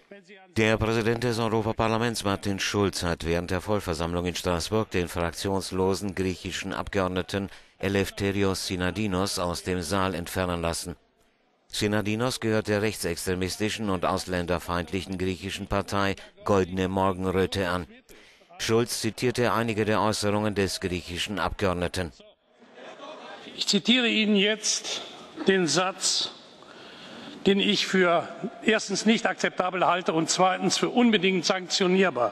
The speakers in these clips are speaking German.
Der Präsident des Europaparlaments, Martin Schulz, hat während der Vollversammlung in Straßburg den fraktionslosen griechischen Abgeordneten Eleftherios Synadinos aus dem Saal entfernen lassen. Synadinos gehört der rechtsextremistischen und ausländerfeindlichen griechischen Partei Goldene Morgenröte an. Schulz zitierte einige der Äußerungen des griechischen Abgeordneten. Ich zitiere Ihnen jetzt den Satz, den ich für erstens nicht akzeptabel halte und zweitens für unbedingt sanktionierbar.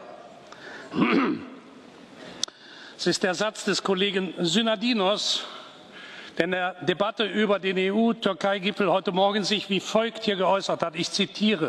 Es ist der Satz des Kollegen Synadinos, der in der Debatte über den EU-Türkei-Gipfel heute Morgen sich wie folgt hier geäußert hat. Ich zitiere: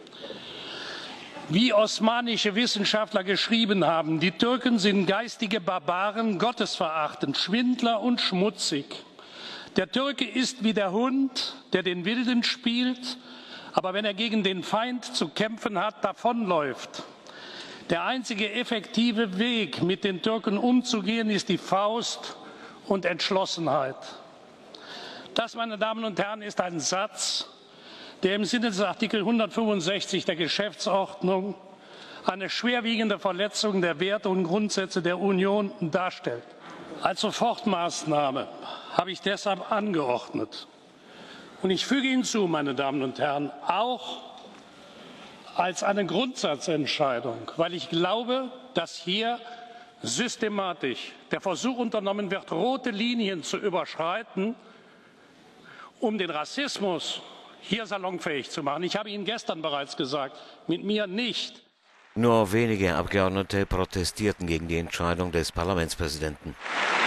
Wie osmanische Wissenschaftler geschrieben haben, die Türken sind geistige Barbaren, gottesverachtend, Schwindler und schmutzig. Der Türke ist wie der Hund, der den Wilden spielt, aber wenn er gegen den Feind zu kämpfen hat, davonläuft. Der einzige effektive Weg, mit den Türken umzugehen, ist die Faust und Entschlossenheit. Das, meine Damen und Herren, ist ein Satz, der im Sinne des Artikel 165 der Geschäftsordnung eine schwerwiegende Verletzung der Werte und Grundsätze der Union darstellt. Als Sofortmaßnahme habe ich deshalb angeordnet, und ich füge hinzu, meine Damen und Herren, auch als eine Grundsatzentscheidung, weil ich glaube, dass hier systematisch der Versuch unternommen wird, rote Linien zu überschreiten, um den Rassismus hier salonfähig zu machen. Ich habe Ihnen gestern bereits gesagt, mit mir nicht. Nur wenige Abgeordnete protestierten gegen die Entscheidung des Parlamentspräsidenten.